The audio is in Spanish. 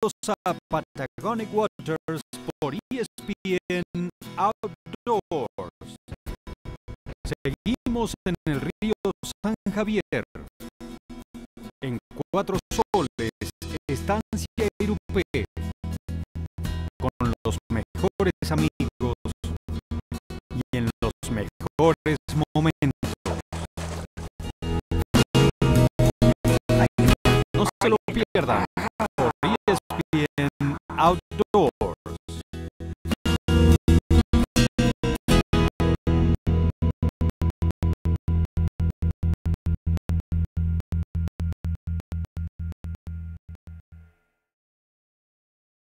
Bienvenidos a Patagonic Waters por ESPN Outdoors. Seguimos en el río San Javier, en Cuatro Soles, Estancia Irupé, con los mejores amigos y en los mejores momentos. No se lo pierdan por ESPN Outdoors.